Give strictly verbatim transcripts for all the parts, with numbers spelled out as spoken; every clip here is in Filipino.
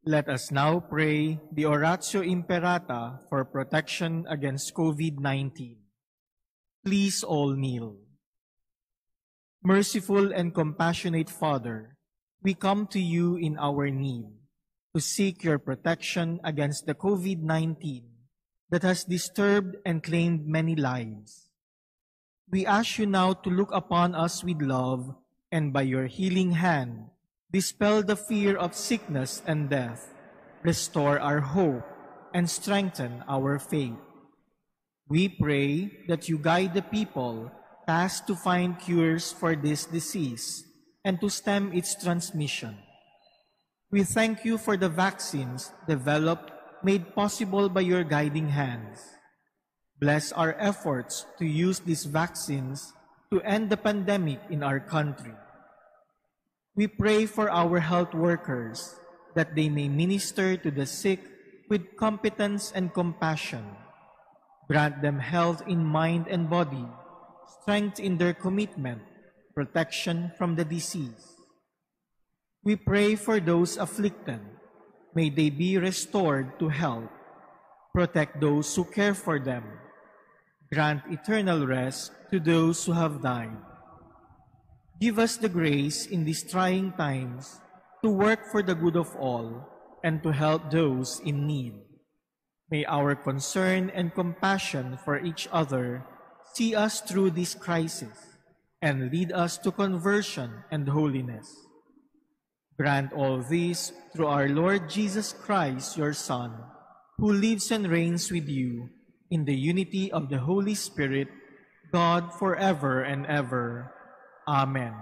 Let us now pray the Oratio Imperata for protection against COVID nineteen. Please all kneel. Merciful and compassionate Father, we come to you in our need to seek your protection against the COVID nineteen that has disturbed and claimed many lives. We ask you now to look upon us with love and by your healing hand, dispel the fear of sickness and death, restore our hope, and strengthen our faith. We pray that you guide the people tasked to find cures for this disease and to stem its transmission. We thank you for the vaccines developed, made possible by your guiding hands. Bless our efforts to use these vaccines to end the pandemic in our country. We pray for our health workers that they may minister to the sick with competence and compassion. Grant them health in mind and body, strength in their commitment, protection from the disease. We pray for those afflicted. May they be restored to health. Protect those who care for them. Grant eternal rest to those who have died. Give us the grace in these trying times to work for the good of all and to help those in need. May our concern and compassion for each other see us through this crisis and lead us to conversion and holiness. Grant all this through our Lord Jesus Christ, your Son, who lives and reigns with you in the unity of the Holy Spirit, God forever and ever. Amen.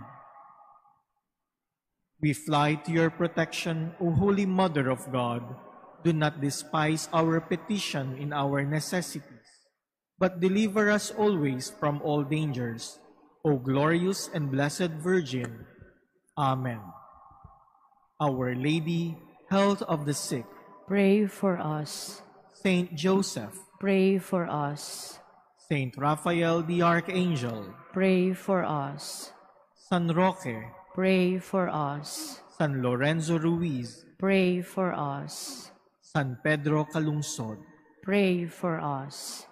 We fly to your protection, O Holy Mother of God. Do not despise our petition in our necessities, but deliver us always from all dangers, O glorious and blessed Virgin. Amen. Our Lady, health of the sick, pray for us. Saint Joseph, pray for us. Saint Raphael the Archangel, pray for us. San Roque, pray for us. San Lorenzo Ruiz, pray for us. San Pedro Calungsod, pray for us.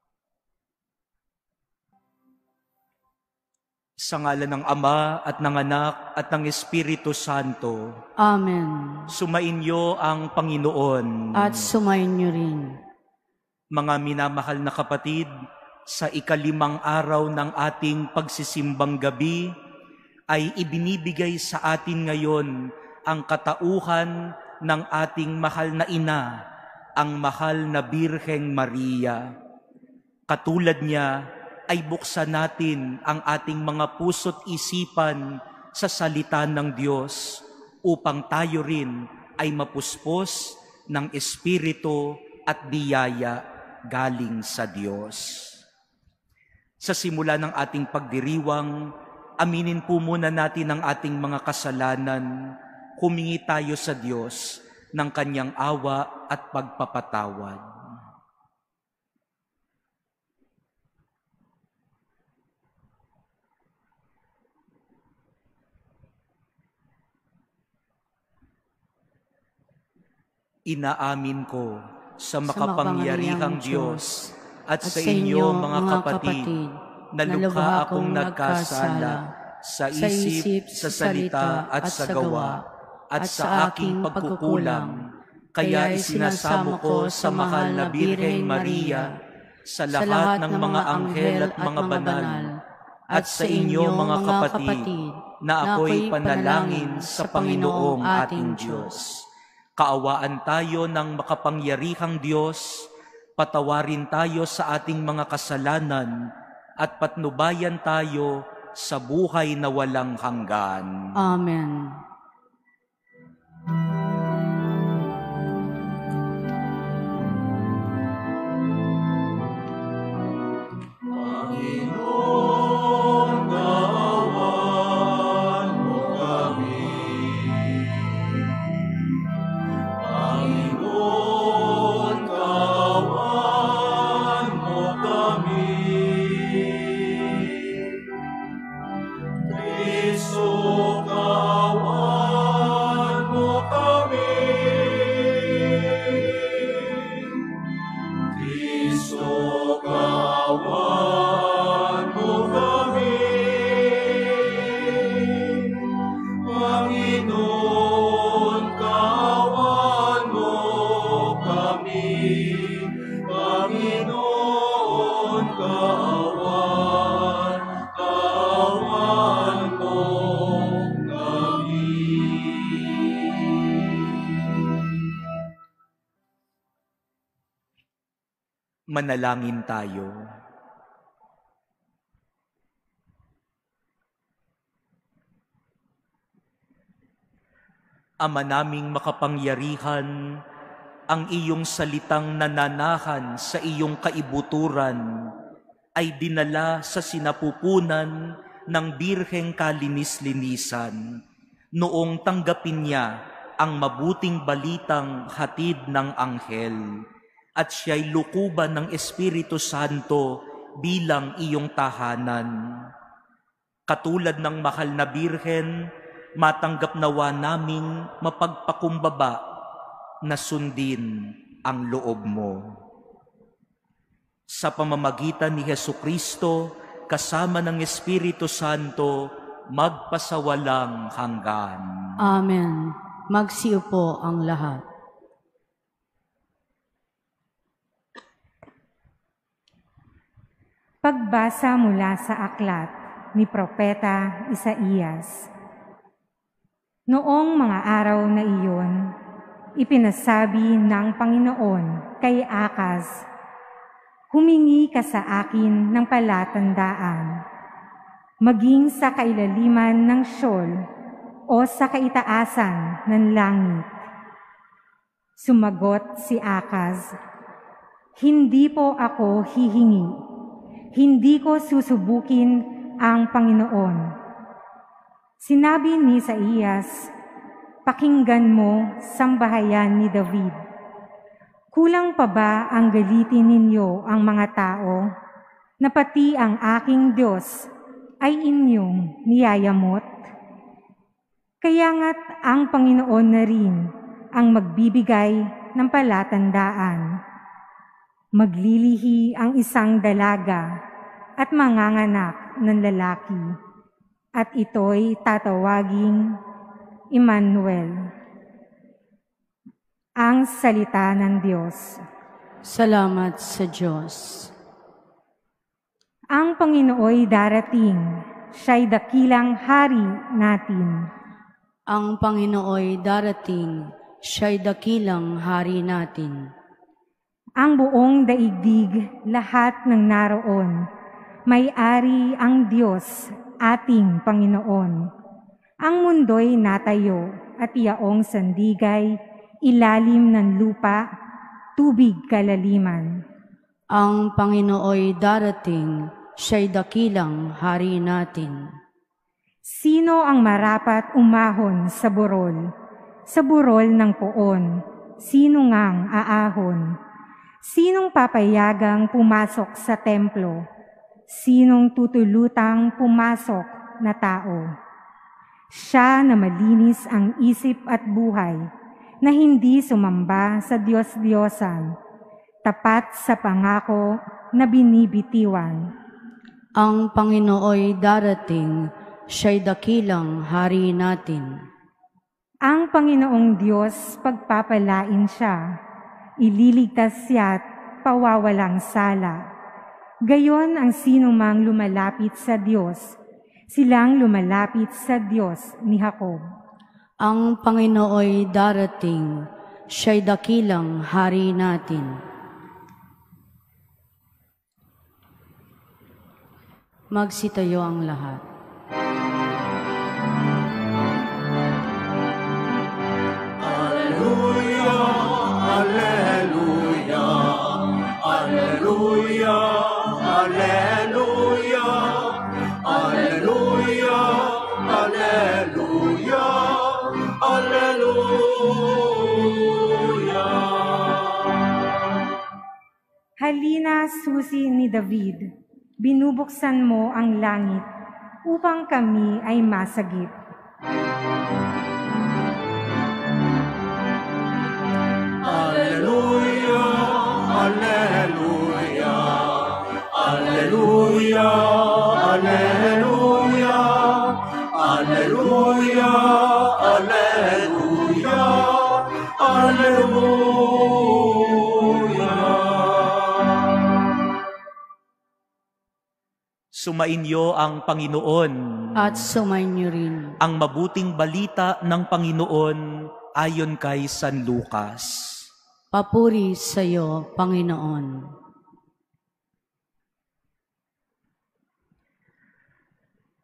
Sa ngalan ng Ama at ng Anak at ng Espiritu Santo. Amen. Sumainyo ang Panginoon. At sumainyo rin. Mga minamahal na kapatid, sa ikalimang araw ng ating pagsisimbang gabi, ay ibinibigay sa atin ngayon ang katauhan ng ating mahal na ina, ang mahal na Birheng Maria. Katulad niya, ay buksan natin ang ating mga puso't isipan sa salita ng Diyos upang tayo rin ay mapuspos ng Espiritu at biyaya galing sa Diyos. Sa simula ng ating pagdiriwang, aminin po muna natin ang ating mga kasalanan, humingi tayo sa Diyos ng Kanyang awa at pagpapatawad. Inaamin ko sa makapangyarihang Diyos at sa inyo mga kapatid na lubha akong nagkasala sa isip, sa salita at sa gawa at sa aking pagkukulang. Kaya isinasamo ko sa mahal na Birheng Maria, sa lahat ng mga anghel at mga banal, at sa inyo mga kapatid na ako'y panalangin sa Panginoong ating Diyos. Kaawaan tayo ng makapangyarihang Diyos, patawarin tayo sa ating mga kasalanan, at patnubayan tayo sa buhay na walang hanggan. Amen. Kristo, kawan mo kami. Manalangin tayo. Ama naming makapangyarihan, ang iyong salitang nananahan sa iyong kaibuturan ay dinala sa sinapupunan ng Birheng Kalinis-linisan noong tanggapin niya ang mabuting balitang hatid ng anghel at siya'y lukuban ng Espiritu Santo bilang iyong tahanan. Katulad ng mahal na Birhen, matanggap nawa naming mapagpakumbaba na sundin ang loob mo. Sa pamamagitan ni Hesukristo, kasama ng Espiritu Santo, magpasawalang hanggan. Amen. Magsiupo ang lahat. Pagbasa mula sa aklat ni Propeta Isaías. Noong mga araw na iyon, ipinasabi ng Panginoon kay Akaz, "Humingi ka sa akin ng palatandaan, maging sa kailaliman ng Sheol o sa kaitaasan ng langit." Sumagot si Akaz, "Hindi po ako hihingi, hindi ko susubukin ang Panginoon." Sinabi ni Isaías, "Pakinggan mo, sambahayan ni David. Kulang pa ba ang galitin ninyo ang mga tao, na pati ang aking Diyos ay inyong niyayamot? Kaya nga't ang Panginoon na rin ang magbibigay ng palatandaan. Maglilihi ang isang dalaga at manganganak ng lalaki, at ito'y tatawaging Emmanuel." Ang salita ng Diyos. Salamat sa Diyos. Ang Panginooy darating, siya'y dakilang hari natin. Ang Panginooy darating, siya'y dakilang hari natin. Ang buong daigdig, lahat ng naroon, may-ari ang Diyos, ating Panginoon. Ang mundo'y natayo at iyaong sandigay, ilalim ng lupa, tubig kalaliman. Ang Panginooy darating, siya'y dakilang hari natin. Sino ang marapat umahon sa burol? Sa burol ng poon, sino ngang aahon? Sinong papayagang pumasok sa templo? Sinong tutulutang pumasok na tao? Siya na malinis ang isip at buhay, na hindi sumamba sa Diyos-Diyosan, tapat sa pangako na binibitiwan. Ang Panginooy darating, siya'y dakilang hari natin. Ang Panginoong Diyos pagpapalain siya, ililigtas siya't pawawalang sala. Gayon ang sinumang lumalapit sa Diyos, silang lumalapit sa Diyos ni Jacob. Ang Panginooy darating, siya'y dakilang hari natin. Magsitayo ang lahat. Alleluia, Alleluia, Alleluia, Alleluia, Alleluia, Alleluia, Alleluia. Halina, susi ni David, binubuksan mo ang langit upang kami ay masagip. Alleluia, Alleluia, Alleluia, Alleluia, Alleluia, Alleluia, Alleluia. Sumainyo ang Panginoon. At sumainyo rin. Ang mabuting balita ng Panginoon ayon kay San Lucas. Papuri sa iyo, Panginoon.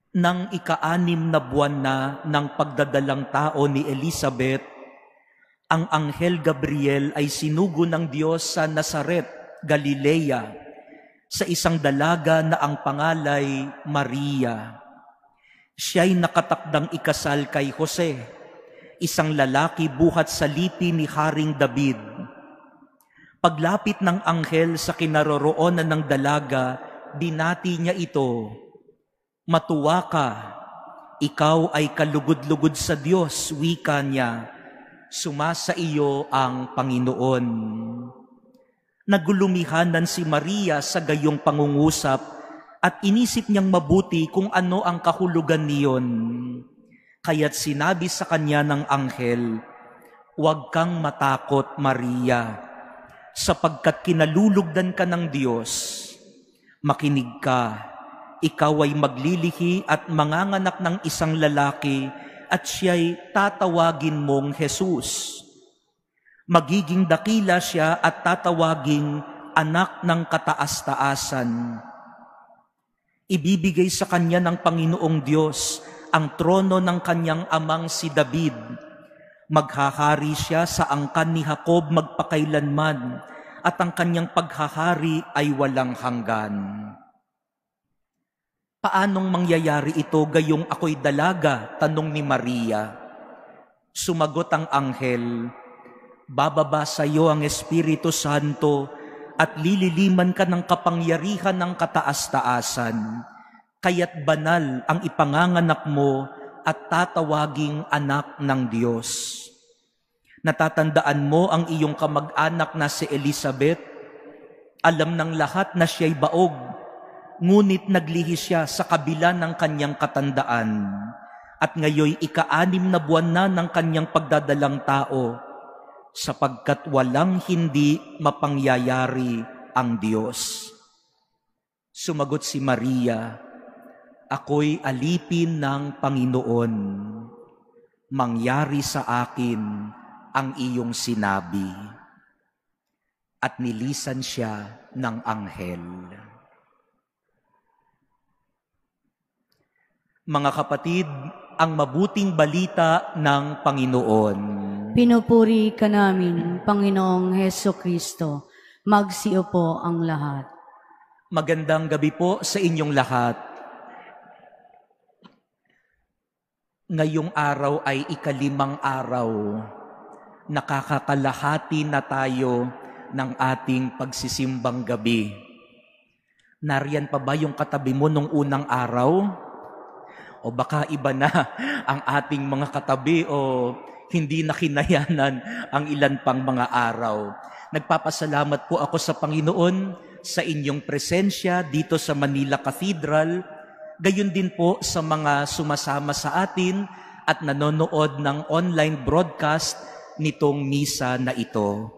Nang ika-anim na buwan na ng pagdadalang tao ni Elizabeth, ang Anghel Gabriel ay sinugo ng Diyos sa Nazaret, Galilea, sa isang dalaga na ang pangalay Maria. Siya'y nakatakdang ikasal kay Jose, isang lalaki buhat sa lipi ni Haring David. Paglapit ng anghel sa kinaroroonan ng dalaga, binati niya ito, "Matuwa ka, ikaw ay kalugod-lugod sa Diyos," wika niya, "sumasa iyo ang Panginoon." Nagulumihanan si Maria sa gayong pangungusap at inisip niyang mabuti kung ano ang kahulugan niyon. Kaya't sinabi sa kanya ng anghel, "Huwag kang matakot, Maria, sapagkat kinalulugdan ka ng Diyos. Makinig ka. Ikaw ay maglilihi at manganganak ng isang lalaki at siya'y tatawagin mong Jesus. Magiging dakila siya at tatawaging anak ng kataas-taasan. Ibibigay sa kanya ng Panginoong Diyos ang trono ng kanyang amang si David. Maghahari siya sa angkan ni Jacob magpakailanman at ang kanyang paghahari ay walang hanggan." "Paanong mangyayari ito gayong ako'y dalaga?" tanong ni Maria. Sumagot ang anghel, "Bababa sa iyo ang Espiritu Santo at lililiman ka ng kapangyarihan ng kataas-taasan. Kaya't banal ang ipanganganak mo at tatawaging anak ng Diyos. Natatandaan mo ang iyong kamag-anak na si Elizabeth? Alam ng lahat na siya'y baog, ngunit naglihi siya sa kabila ng kanyang katandaan, at ngayoy ika-anim na buwan na ng kanyang pagdadalang tao, sapagkat walang hindi mapangyayari ang Diyos." Sumagot si Maria, "Ako'y alipin ng Panginoon. Mangyari sa akin ang iyong sinabi." At nilisan siya ng anghel. Mga kapatid, ang mabuting balita ng Panginoon. Pinupuri ka namin, Panginoong Heso Kristo. Magsiupo ang lahat. Magandang gabi po sa inyong lahat. Ngayong araw ay ikalimang araw. Nakakakalahati na tayo ng ating pagsisimbang gabi. Nariyan pa ba yung katabi mo nung unang araw? O baka iba na ang ating mga katabi o hindi na kinayanan ang ilan pang mga araw. Nagpapasalamat po ako sa Panginoon sa inyong presensya dito sa Manila Cathedral, gayon din po sa mga sumasama sa atin at nanonood ng online broadcast nitong misa na ito.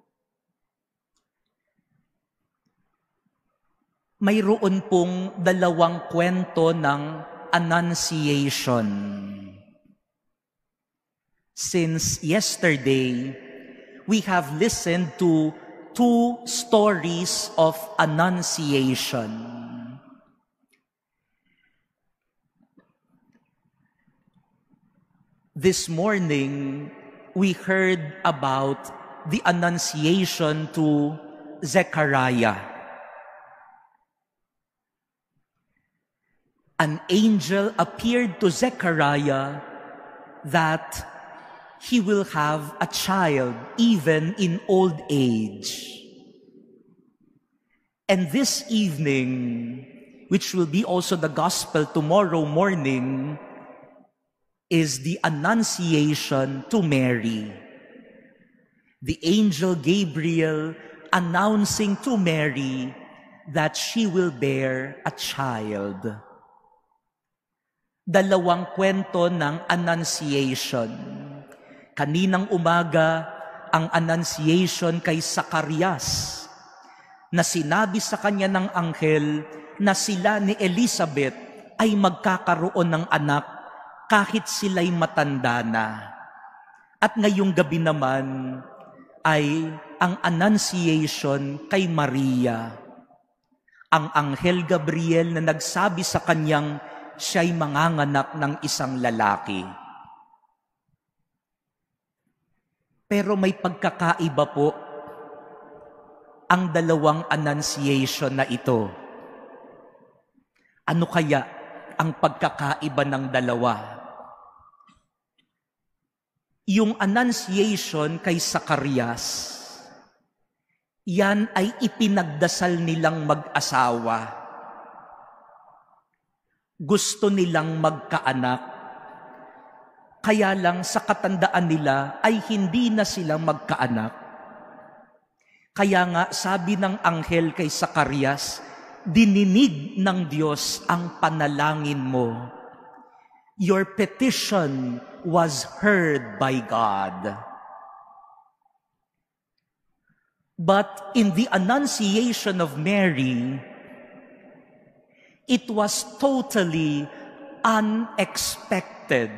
Mayroon pong dalawang kwento ng Annunciation. Since yesterday, we have listened to two stories of Annunciation. This morning, we heard about the Annunciation to Zechariah. An angel appeared to Zechariah that he will have a child even in old age. And this evening, which will be also the gospel tomorrow morning, is the Annunciation to Mary. The angel Gabriel announcing to Mary that she will bear a child. Dalawang kwento ng Annunciation. Kaninang umaga, ang Annunciation kay Zacarias, na sinabi sa kanya ng anghel na sila ni Elizabeth ay magkakaroon ng anak kahit sila'y matanda na. At ngayong gabi naman ay ang Annunciation kay Maria. Ang anghel Gabriel na nagsabi sa kanyang, siya'y manganganak ng isang lalaki. Pero may pagkakaiba po ang dalawang annunciation na ito. Ano kaya ang pagkakaiba ng dalawa? Yung annunciation kay Zacarias, yan ay ipinagdasal nilang mag-asawa. Gusto nilang magkaanak. Kaya lang sa katandaan nila ay hindi na sila magkaanak. Kaya nga sabi ng anghel kay Zacarias, dininig ng Diyos ang panalangin mo. Your petition was heard by God. But in the annunciation of Mary, it was totally unexpected.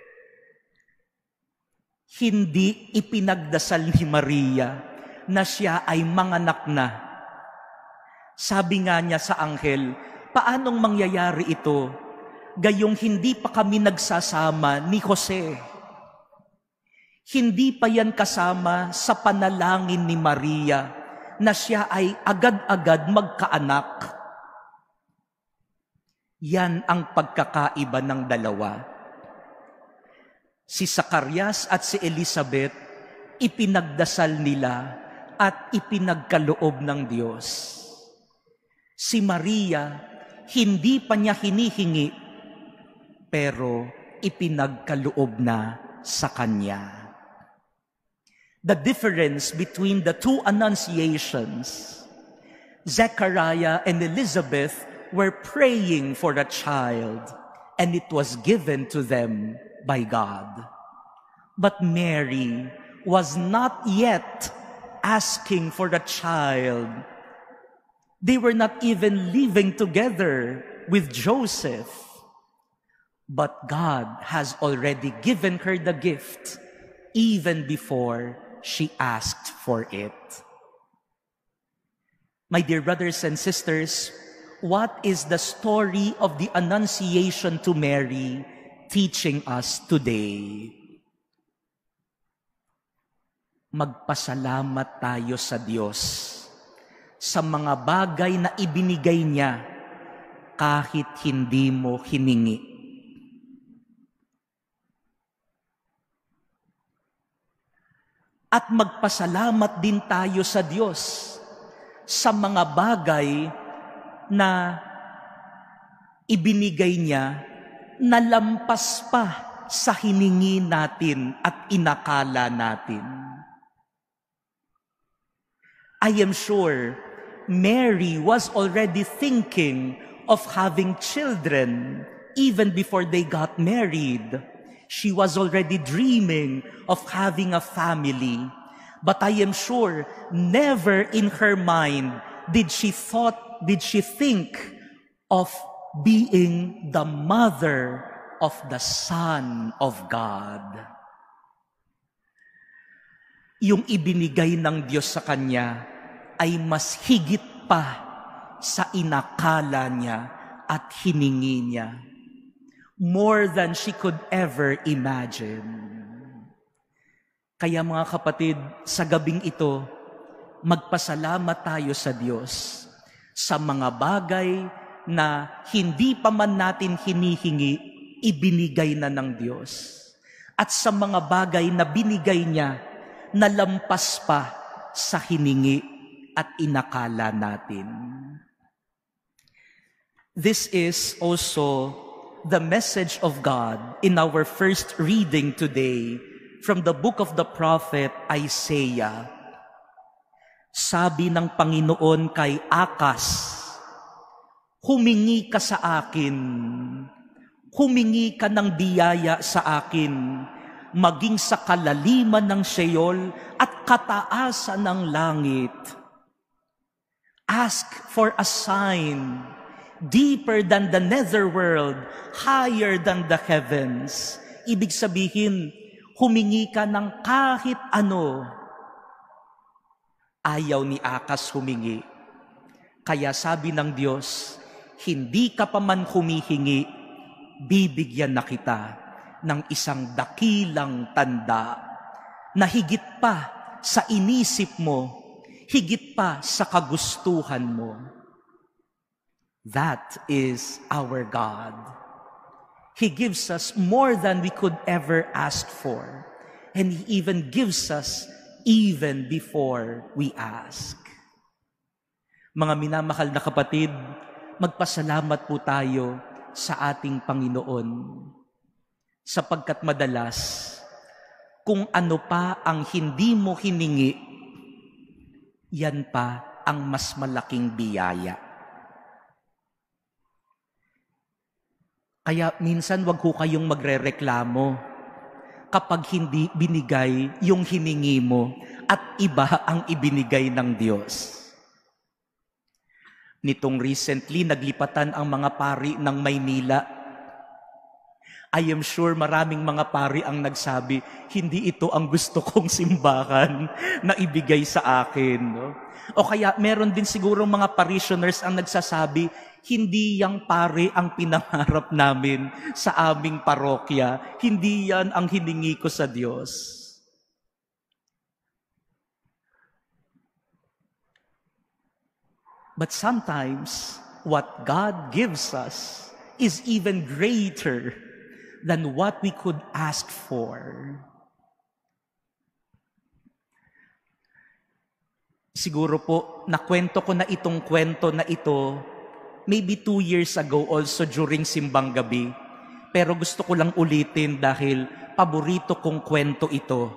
Hindi ipinagdasal ni Maria na siya ay manganak na. Sabi nga niya sa anghel, paanong mangyayari ito? Gayong hindi pa kami nagsasama ni Jose. Hindi pa yan kasama sa panalangin ni Maria na siya ay agad-agad magkaanak. Yan ang pagkakaiba ng dalawa. Si Zacarias at si Elizabeth, ipinagdasal nila at ipinagkaloob ng Diyos. Si Maria, hindi pa niya hinihingi, pero ipinagkaloob na sa Kanya. The difference between the two annunciations, Zechariah and Elizabeth were praying for a child, and it was given to them by God. But Mary was not yet asking for a child. They were not even living together with Joseph. But God has already given her the gift even before she asked for it. My dear brothers and sisters, what is the story of the Annunciation to Mary teaching us today? Magpasalamat tayo sa Diyos sa mga bagay na ibinigay niya kahit hindi mo hiningi. At magpasalamat din tayo sa Diyos sa mga bagay na ibinigay niya na lampas pa sa hiningi natin at inakala natin. I am sure Mary was already thinking of having children even before they got married. She was already dreaming of having a family. But I am sure never in her mind did she thought, did she think of being the mother of the Son of God. Yung ibinigay ng Diyos sa kanya ay mas higit pa sa inakala niya at hiningi niya. More than she could ever imagine. Kaya mga kapatid, sa gabing ito, magpasalamat tayo sa Diyos sa mga bagay na hindi pa man natin hinihingi, ibinigay na ng Diyos. At sa mga bagay na binigay niya, nalampas pa sa hiningi at inakala natin. This is also the message of God in our first reading today from the book of the prophet Isaiah. Sabi ng Panginoon kay Akas, humingi ka sa akin, humingi ka ng biyaya sa akin, maging sa kalaliman ng Sheol at kataasan ng langit. Ask for a sign, deeper than the netherworld, higher than the heavens. Ibig sabihin, humingi ka ng kahit ano. Ayaw ni Akas humingi. Kaya sabi ng Diyos, hindi ka pa man humihingi, bibigyan na kita ng isang dakilang tanda na higit pa sa inisip mo, higit pa sa kagustuhan mo. That is our God. He gives us more than we could ever ask for. And He even gives us even before we ask. Mga minamahal na kapatid, magpasalamat po tayo sa ating Panginoon. Sapagkat madalas, kung ano pa ang hindi mo hiningi, yan pa ang mas malaking biyaya. Kaya minsan wag ho kayong magrereklamo kapag hindi binigay yung hiningi mo at iba ang ibinigay ng Diyos. Nitong recently, naglipatan ang mga pari ng Maynila. I am sure maraming mga pari ang nagsabi, hindi ito ang gusto kong simbahan na ibigay sa akin. No? O kaya meron din siguro mga parishioners ang nagsasabi, hindi yang pare ang pinangarap namin sa aming parokya. Hindi yan ang hiningi ko sa Diyos. But sometimes, what God gives us is even greater than what we could ask for. Siguro po, nakwento ko na itong kwento na ito maybe two years ago also during Simbang Gabi. Pero gusto ko lang ulitin dahil paborito kong kwento ito.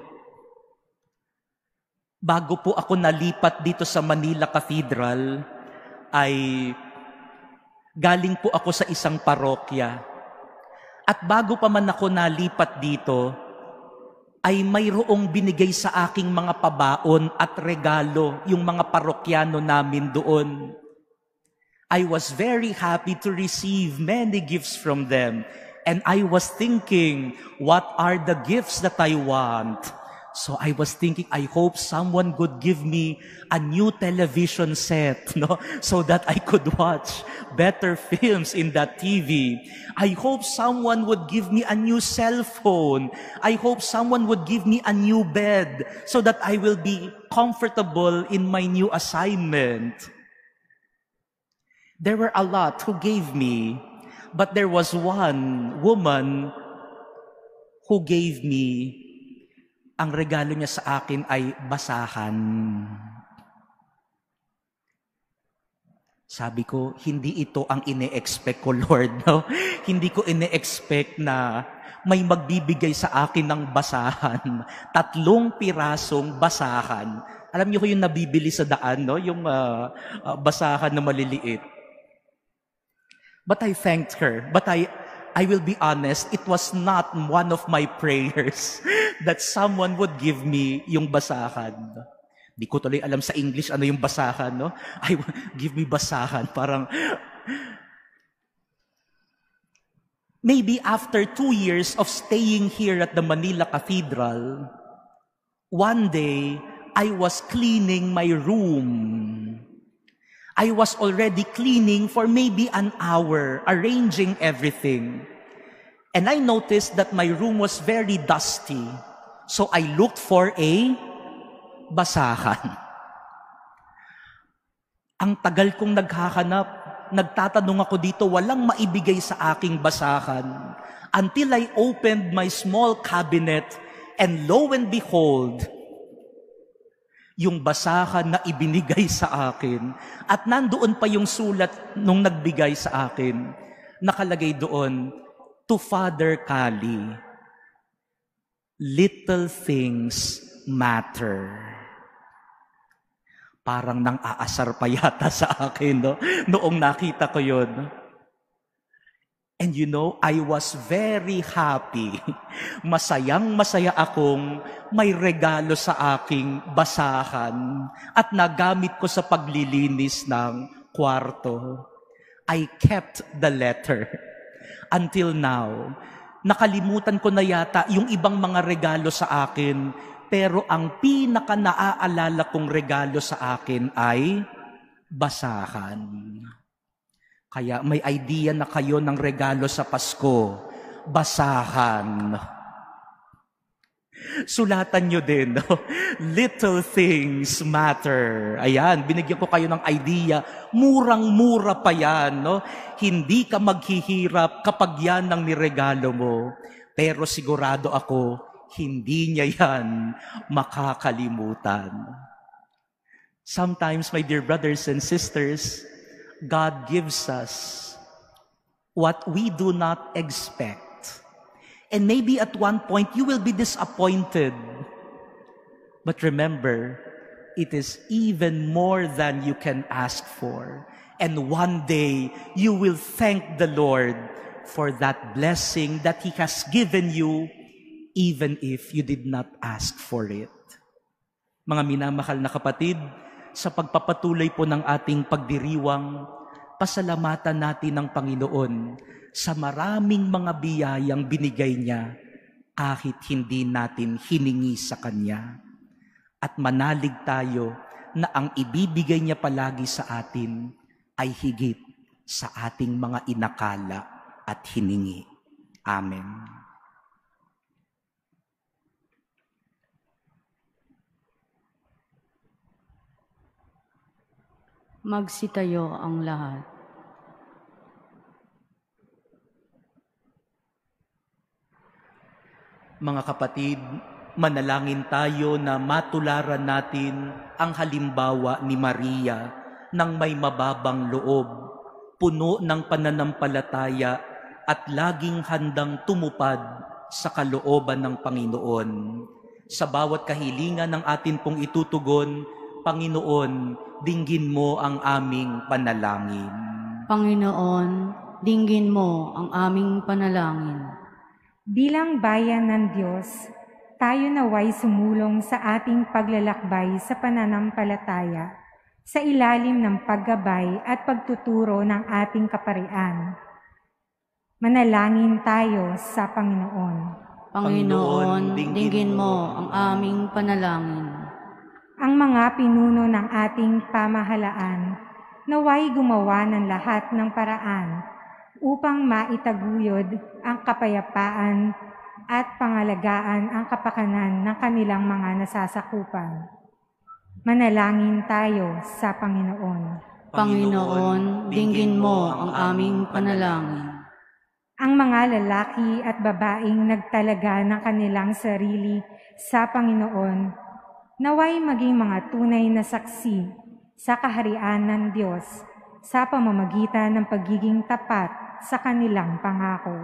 Bago po ako nalipat dito sa Manila Cathedral, ay galing po ako sa isang parokya. At bago pa man ako nalipat dito, ay mayroong binigay sa aking mga pabaon at regalo yung mga parokyano namin doon. I was very happy to receive many gifts from them. And I was thinking, what are the gifts that I want? So I was thinking, I hope someone would give me a new television set, no, so that I could watch better films in that T V. I hope someone would give me a new cell phone. I hope someone would give me a new bed so that I will be comfortable in my new assignment. There were a lot who gave me, but there was one woman who gave me, ang regalo niya sa akin ay basahan. Sabi ko, hindi ito ang ine-expect ko, Lord. No? Hindi ko ine-expect na may magbibigay sa akin ng basahan. Tatlong pirasong basahan. Alam niyo ko yung nabibili sa daan, no? Yung uh, uh, basahan na maliliit. But I thanked her. But I, I will be honest, it was not one of my prayers that someone would give me yung basahan. Di ko tuloy alam sa English ano yung basahan, no? I give me basahan. Parang, maybe after two years of staying here at the Manila Cathedral, one day, I was cleaning my room. I was already cleaning for maybe an hour, arranging everything. And I noticed that my room was very dusty. So I looked for a basahan. Ang tagal kong naghahanap, nagtatanong ako dito, walang maibigay sa aking basahan. Until I opened my small cabinet, and lo and behold, yung basahan na ibinigay sa akin. At nandoon pa yung sulat nung nagbigay sa akin. Nakalagay doon, to Father Kali, little things matter. Parang nang aasar pa yata sa akin, no? Noong nakita ko yun. And you know, I was very happy. Masayang masaya akong may regalo sa aking basahan at nagamit ko sa paglilinis ng kwarto. I kept the letter until now. Nakalimutan ko na yata yung ibang mga regalo sa akin, pero ang pinaka naaalala kong regalo sa akin ay basahan. Kaya may idea na kayo ng regalo sa Pasko. Basahan. Sulatan nyo din, no? Little things matter. Ayan, binigyan ko kayo ng idea. Murang-mura pa yan, no? Hindi ka maghihirap kapag yan ang niregalo mo. Pero sigurado ako, hindi niya yan makakalimutan. Sometimes, my dear brothers and sisters, God gives us what we do not expect. And maybe at one point you will be disappointed. But remember, it is even more than you can ask for. And one day you will thank the Lord for that blessing that He has given you, even if you did not ask for it. Mga minamahal na kapatid, sa pagpapatuloy po ng ating pagdiriwang, pasalamatan natin ng Panginoon sa maraming mga biyayang binigay niya kahit hindi natin hiningi sa Kanya. At manalig tayo na ang ibibigay niya palagi sa atin ay higit sa ating mga inakala at hiningi. Amen. Magsitayo ang lahat. Mga kapatid, manalangin tayo na matularan natin ang halimbawa ni Maria ng may mababang loob, puno ng pananampalataya at laging handang tumupad sa kalooban ng Panginoon. Sa bawat kahilingan ng atin pong itutugon, Panginoon, dinggin mo ang aming panalangin. Panginoon, dinggin mo ang aming panalangin. Bilang bayan ng Diyos, tayo naway sumulong sa ating paglalakbay sa pananampalataya, sa ilalim ng paggabay at pagtuturo ng ating kaparian. Manalangin tayo sa Panginoon. Panginoon, dinggin mo ang aming panalangin. Ang mga pinuno ng ating pamahalaan, naway gumawa ng lahat ng paraan upang maitaguyod ang kapayapaan at pangalagaan ang kapakanan ng kanilang mga nasasakupan. Manalangin tayo sa Panginoon. Panginoon, dinggin mo ang aming panalangin. Ang mga lalaki at babaeng nagtalaga ng kanilang sarili sa Panginoon, naway maging mga tunay na saksi sa kaharian ng Diyos sa pamamagitan ng pagiging tapat sa kanilang pangako.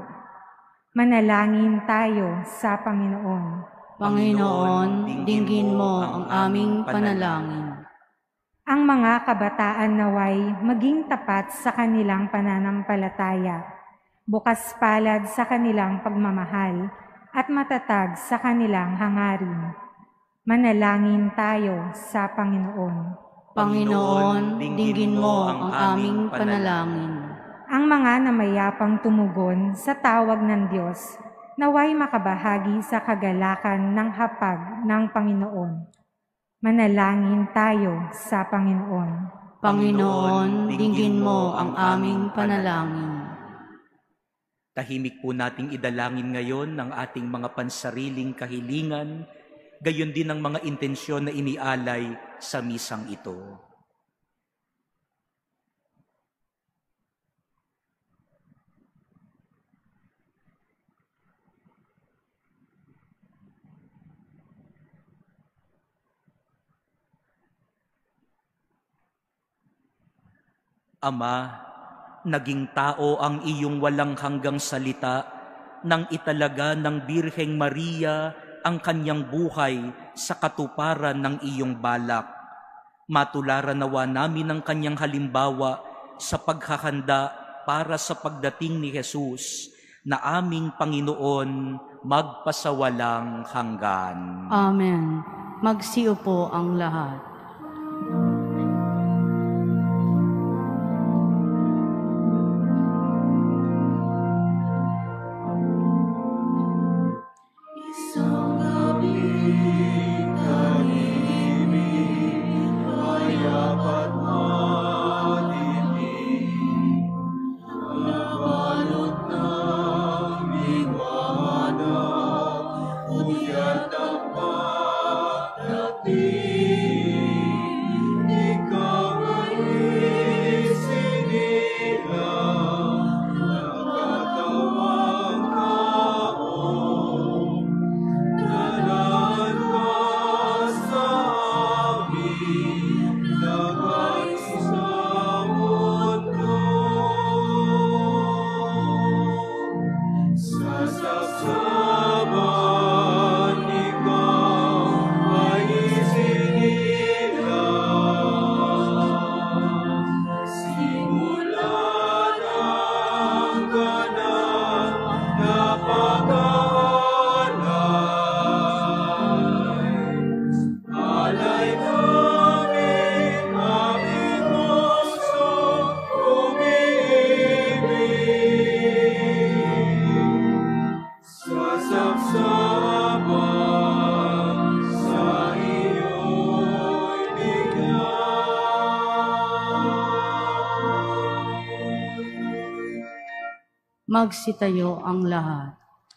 Manalangin tayo sa Panginoon. Panginoon, dinggin mo ang aming panalangin. Ang mga kabataan naway maging tapat sa kanilang pananampalataya, bukas palad sa kanilang pagmamahal, at matatag sa kanilang hangarin. Manalangin tayo sa Panginoon. Panginoon, dinggin mo ang aming panalangin. Ang mga namayapang tumugon sa tawag ng Diyos, naway makabahagi sa kagalakan ng hapag ng Panginoon. Manalangin tayo sa Panginoon. Panginoon, dinggin mo ang aming panalangin. Tahimik po nating idalangin ngayon ng ating mga pansariling kahilingan, gayon din ang mga intensyon na inialay sa misang ito. Ama, naging tao ang iyong walang hanggang salita nang italaga ng Birheng Maria ang kanyang buhay sa katuparan ng iyong balak. Matularan nawa namin ang kanyang halimbawa sa paghahanda para sa pagdating ni Jesus na aming Panginoon magpasawalang hanggan. Amen. Magsiupo ang lahat. Magsitayo ang lahat.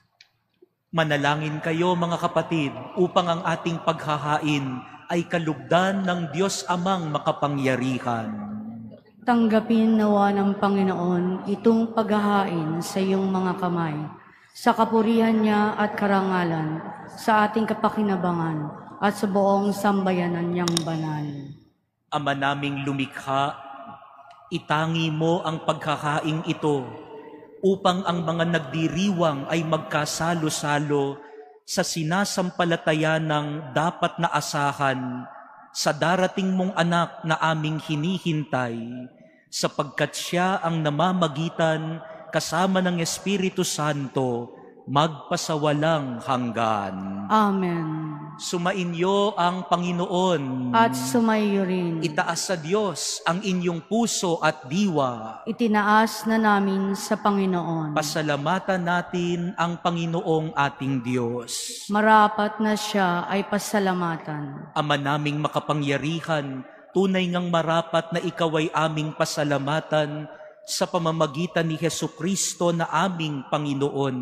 Manalangin kayo mga kapatid upang ang ating paghahain ay kalugdan ng Diyos Amang makapangyarihan. Tanggapin nawa ng Panginoon itong paghahain sa iyong mga kamay, sa kapurihan niya at karangalan, sa ating kapakinabangan at sa buong sambayanan niyang banal. Ama naming lumikha, itangi mo ang paghahaing ito upang ang mga nagdiriwang ay magkasalo-salo sa sinasampalataya ng dapat na asahan sa darating mong anak na aming hinihintay, sapagkat siya ang namamagitan kasama ng Espiritu Santo magpasawalang hanggan. Amen. Sumainyo ang Panginoon. At sumaiyo rin. Itaas sa Diyos ang inyong puso at diwa. Itinaas na namin sa Panginoon. Pasalamatan natin ang Panginoong ating Diyos. Marapat na siya ay pasalamatan. Ama naming makapangyarihan, tunay ngang marapat na ikaw ay aming pasalamatan sa pamamagitan ni Hesukristo na aming Panginoon.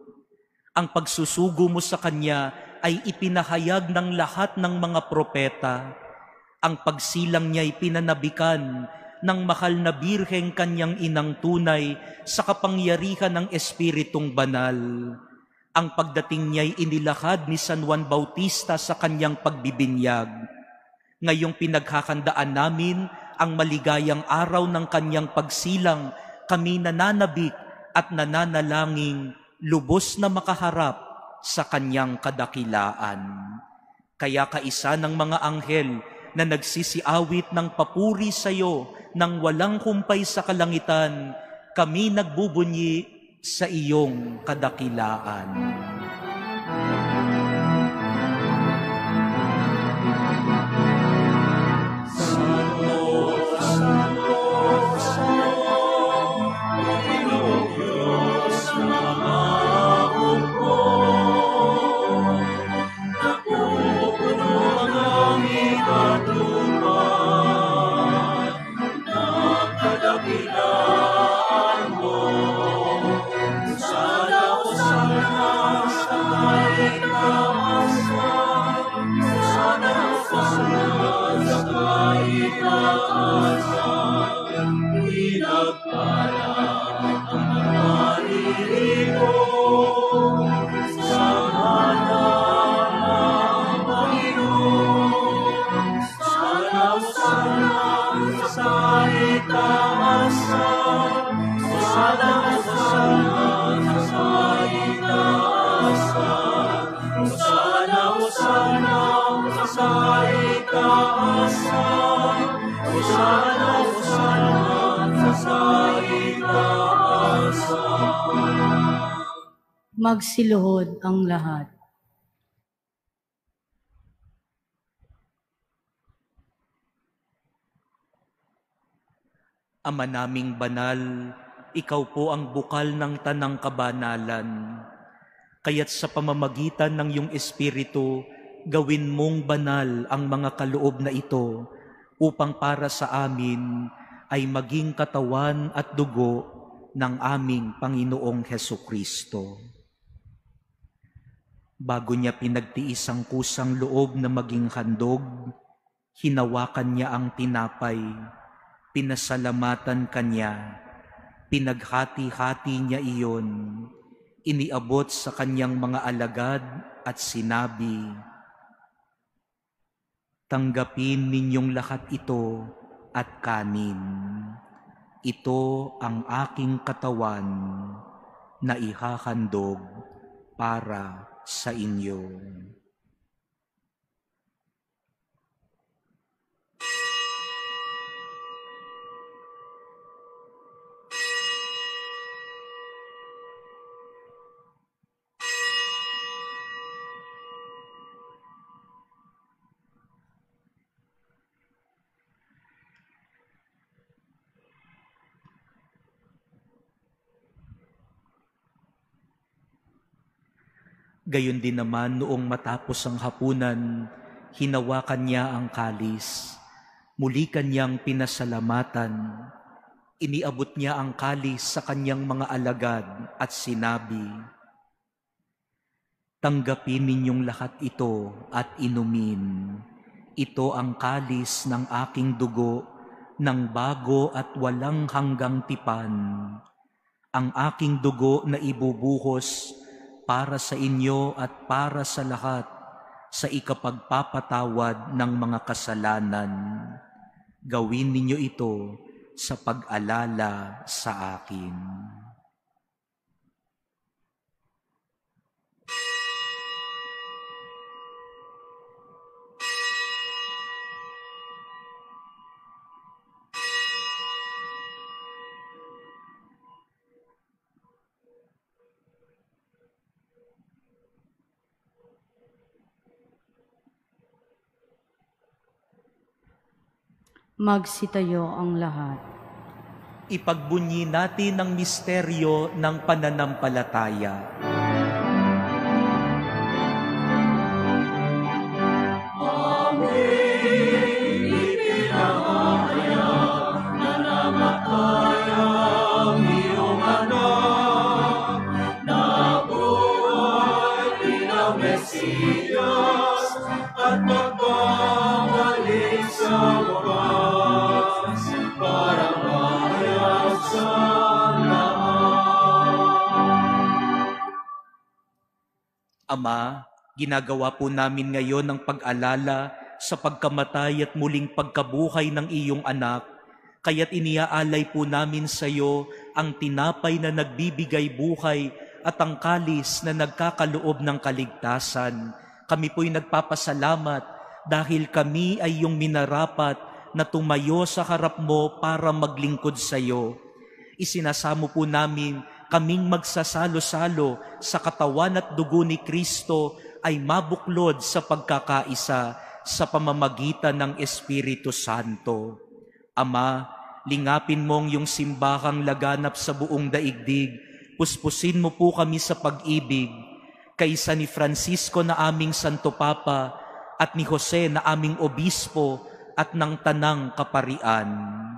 Ang pagsusugo mo sa Kanya ay ipinahayag ng lahat ng mga propeta. Ang pagsilang niya ay pinanabikan ng mahal na birheng Kanyang inang tunay sa kapangyarihan ng Espiritong Banal. Ang pagdating niya ay inilahad ni San Juan Bautista sa kanyang pagbibinyag. Ngayong pinagkakandaan namin ang maligayang araw ng kanyang pagsilang, kami nananabik at nananalangin lubos na makaharap sa kanyang kadakilaan. Kaya kaisa ng mga anghel na nagsisiawit ng papuri sa iyo nang walang humpay sa kalangitan, kami nagbubunyi sa iyong kadakilaan. Magsiluhod ang lahat. Ama naming banal, ikaw po ang bukal ng tanang kabanalan. Kaya't sa pamamagitan ng iyong Espiritu, gawin mong banal ang mga kaloob na ito upang para sa amin ay maging katawan at dugo ng aming Panginoong Hesukristo. Bago niya pinagtiis ang kusang loob na maging handog, Hinawakan niya ang tinapay, pinasalamatan kanya, pinaghati-hati niya iyon, iniabot sa kanyang mga alagad at sinabi, "Tanggapin ninyong lahat ito at kanin. Ito ang aking katawan na ihahandog para sa inyo." Gayon din naman noong matapos ang hapunan, hinawakan niya ang kalis. Muli kanyang pinasalamatan. Iniabot niya ang kalis sa kanyang mga alagad at sinabi, "Tanggapin ninyong lahat ito at inumin. Ito ang kalis ng aking dugo ng bago at walang hanggang tipan. Ang aking dugo na ibubuhos para sa inyo at para sa lahat sa ikapagpapatawad ng mga kasalanan. Gawin ninyo ito sa pag-alala sa akin." Magsitayo ang lahat. Ipagbunyi natin ang misteryo ng pananampalataya. Ama, ginagawa po namin ngayon ang pag-alala sa pagkamatay at muling pagkabuhay ng iyong anak, kaya't iniaalay po namin sa iyo ang tinapay na nagbibigay buhay at ang kalis na nagkakaloob ng kaligtasan. Kami po'y nagpapasalamat dahil kami ay iyong minarapat na tumayo sa harap mo para maglingkod sa iyo. Isinasamo po namin kaming magsasalo-salo sa katawan at dugo ni Kristo ay mabuklod sa pagkakaisa sa pamamagitan ng Espiritu Santo. Ama, lingapin mong yung simbahang laganap sa buong daigdig, puspusin mo po kami sa pag-ibig, kaysa ni Francisco na aming Santo Papa at ni Jose na aming Obispo at ng Tanang Kaparian.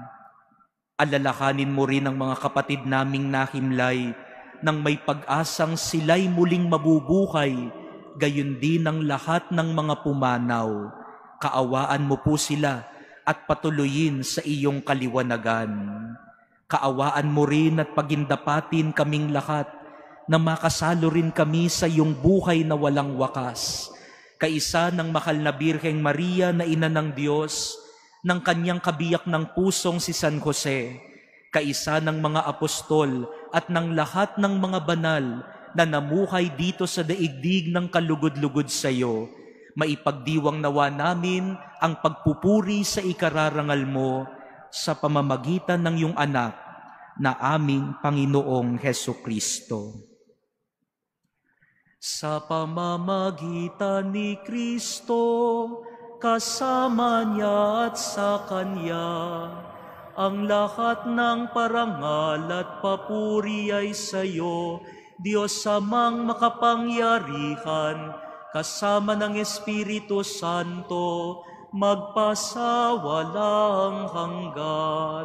Alalahanin mo rin ang mga kapatid naming nahimlay nang may pag-asang sila'y muling mabubuhay, gayon din ang lahat ng mga pumanaw. Kaawaan mo po sila at patuloyin sa iyong kaliwanagan. Kaawaan mo rin at pagindapatin kaming lahat na makasalo rin kami sa iyong buhay na walang wakas. Kaisa ng mahal na Birheng Maria na Ina ng Diyos, ng kanyang kabiyak ng pusong si San Jose, kaisa ng mga apostol at ng lahat ng mga banal na namuhay dito sa daigdig ng kalugod-lugod sa iyo, maipagdiwang nawa namin ang pagpupuri sa ikararangal mo sa pamamagitan ng iyong anak na aming Panginoong Hesukristo. Sa pamamagitan ni Kristo, kasama niya at sa Kanya, ang lahat ng parangal at papuri ay sa iyo, Diyos Amang makapangyarihan, kasama ng Espiritu Santo, magpasawalang hanggan.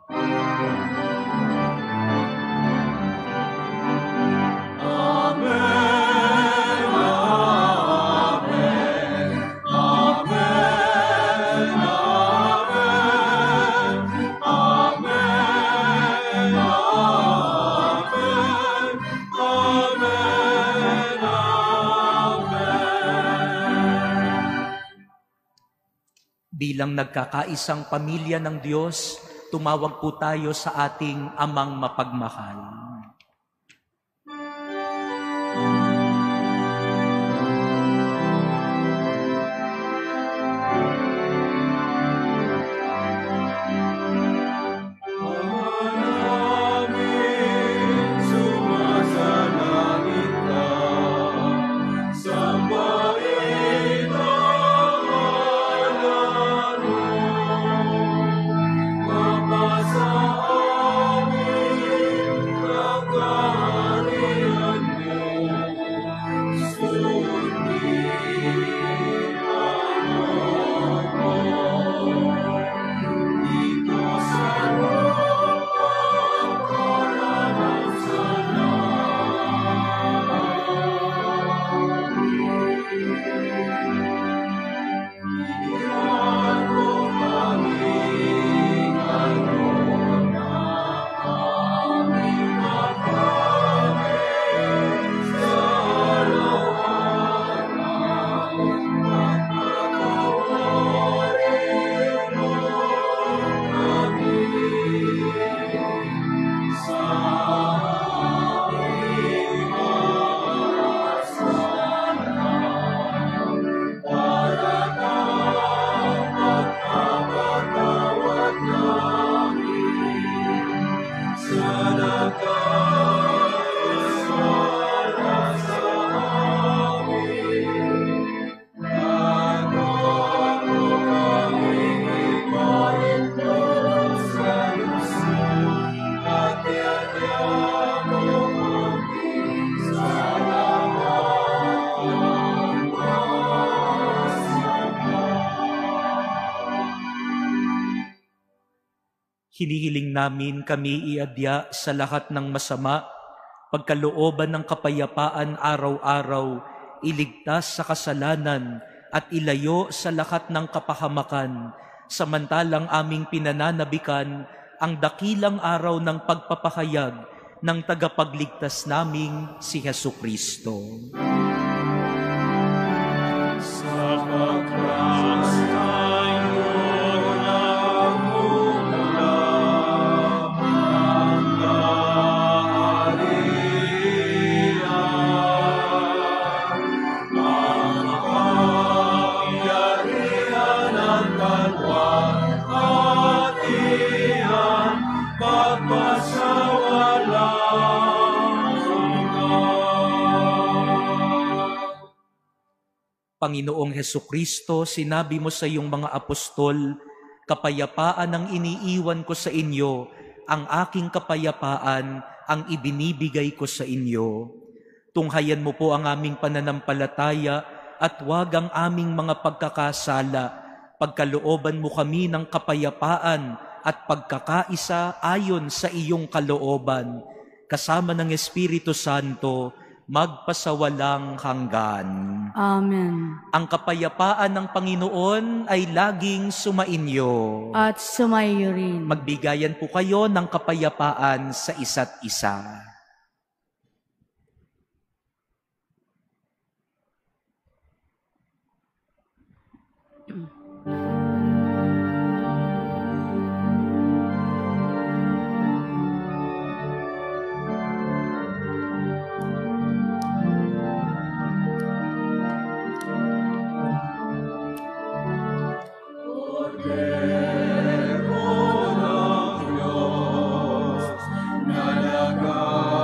Amen. Amen. Amen. Bilang nagkakaisang pamilya ng Diyos, tumawag po tayo sa ating Amang mapagmahal. Hinihiling namin kami iadya sa lahat ng masama, pagkalooban ng kapayapaan araw-araw, iligtas sa kasalanan at ilayo sa lahat ng kapahamakan, samantalang aming pinananabikan ang dakilang araw ng pagpapahayag ng tagapagligtas naming si Jesucristo. Sa pagkas tayo nagmumula, ang kaharian, ang kapangyarihan ng kalwalhatian, magpasawalang hanggan. Panginoong Hesukristo, sinabi mo sa iyong mga apostol, kapayapaan ang iniiwan ko sa inyo, ang aking kapayapaan ang ibinibigay ko sa inyo. Tunghayan mo po ang aming pananampalataya at huwag ang aming mga pagkakasala. Pagkalooban mo kami ng kapayapaan at pagkakaisa ayon sa iyong kalooban, kasama ng Espiritu Santo, magpasawalang hanggan. Amen. Ang kapayapaan ng Panginoon ay laging sumainyo. At sumayo rin. Magbigayan po kayo ng kapayapaan sa isa't isa. Cordero ng Diyos, na nag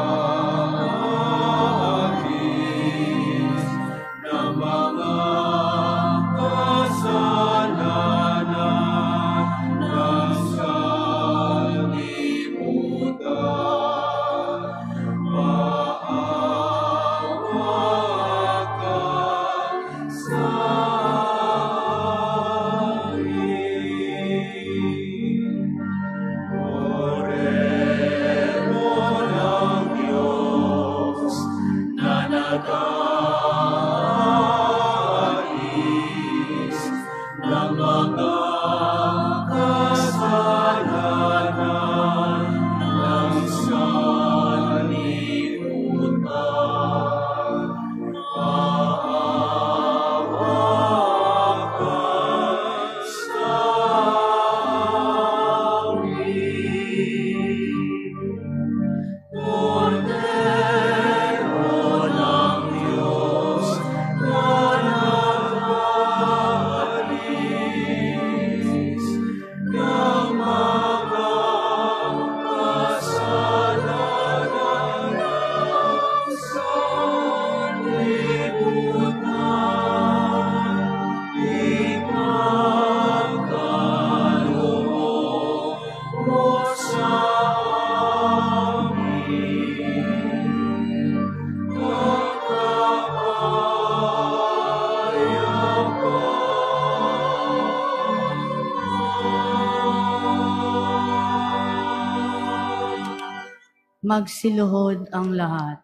Magsiluhod ang lahat.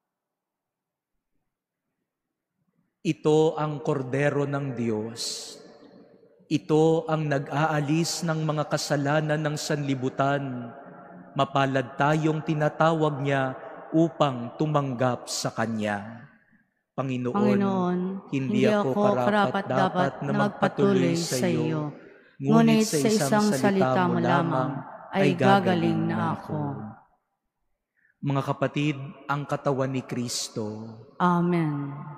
Ito ang kordero ng Diyos. Ito ang nag-aalis ng mga kasalanan ng sanlibutan. Mapalad tayong tinatawag niya upang tumanggap sa Kanya. Panginoon, Panginoon, hindi ako karapat-dapat na magpatuloy sa iyo, ngunit sa isang salita mo lamang ay gagaling na ako. Mga kapatid, ang katawan ni Kristo. Amen.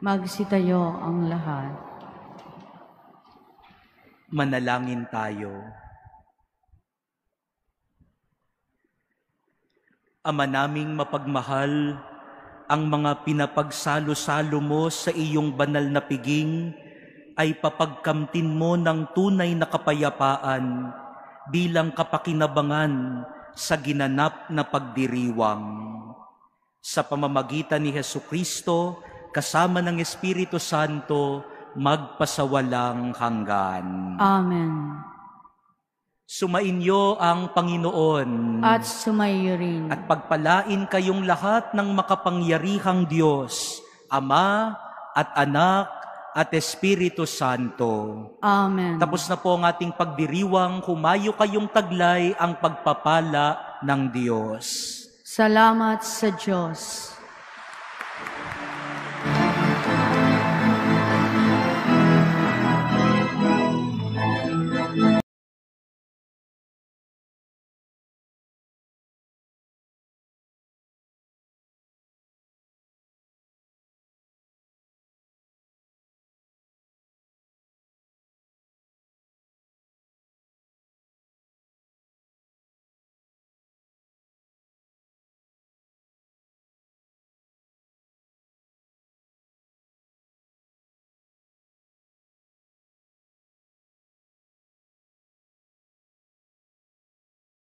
Magsitayo ang lahat. Manalangin tayo. Ama naming mapagmahal, ang mga pinapagsalo-salo mo sa iyong banal na piging ay papagkamtin mo ng tunay na kapayapaan bilang kapakinabangan sa ginanap na pagdiriwang. Sa pamamagitan ni Hesukristo, kasama ng Espiritu Santo, magpasawalang hanggan. Amen. Sumainyo ang Panginoon. At sumayo rin. At pagpalain kayong lahat ng makapangyarihang Diyos, Ama at Anak at Espiritu Santo. Amen. Tapos na po ang ating pagdiriwang, humayo kayong taglay ang pagpapala ng Diyos. Salamat sa Diyos.